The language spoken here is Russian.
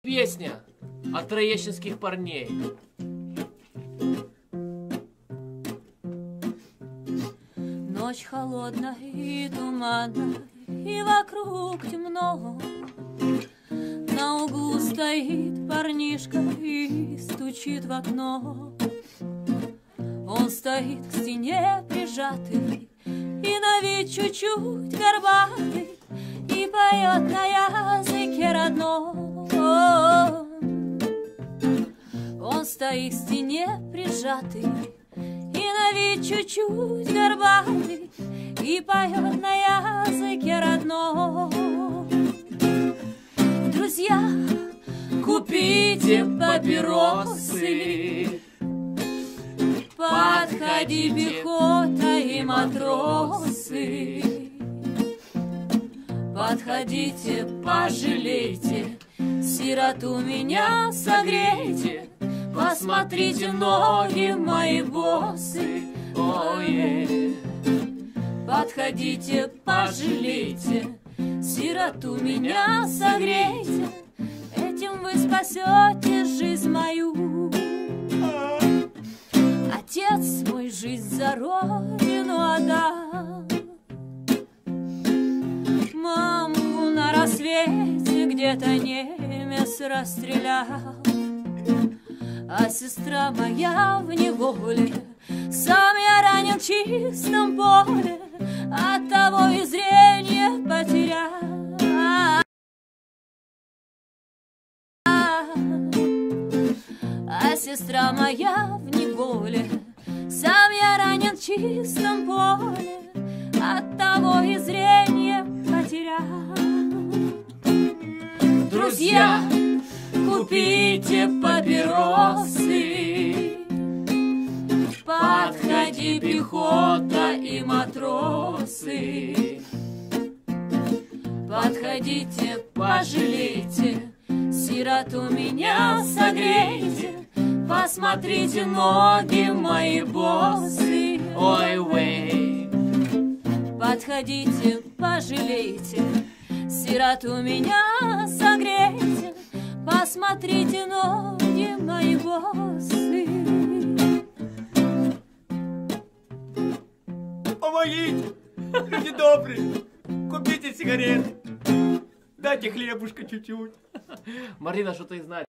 Песня от троещинских парней. Ночь холодная и туманная, и вокруг темно. На углу стоит парнишка и стучит в окно. Он стоит к стене прижатый, и на вид чуть-чуть горбатый, и поет на языке родном. Он стоит к стене прижатый, и на вид чуть-чуть горбатый, и поет на языке родном. Друзья, купите папиросы, подходи, пехота и матросы. Подходите, пожалейте, сироту меня согрейте, посмотрите, ноги мои босы. Ой, подходите, пожалейте, сироту меня согрейте, этим вы спасете жизнь мою. Отец мой жизнь за родину отдал, маму на рассвете где-то немец расстрелял, а сестра моя в неволе, сам я ранен в чистом поле, оттого и зрение потерял. А сестра моя в неволе, сам я ранен в чистом поле, оттого и зрение потерял. Друзья, купите папиросы, подходи, пехота и матросы. Подходите, пожалейте, сироту меня согрейте, посмотрите, ноги мои босы. Ой, вей. Подходите, пожалейте, сироту меня согрейте, посмотрите, ноги мои босы. Помогите, люди добрые, купите сигареты, дайте хлебушка чуть-чуть. Марина что-то и знает.